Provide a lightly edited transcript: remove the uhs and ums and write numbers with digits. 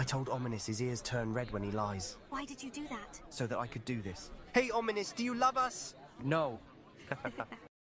I told Ominous his ears turn red when he lies. Why did you do that? So that I could do this. Hey, Ominous, do you love us? No.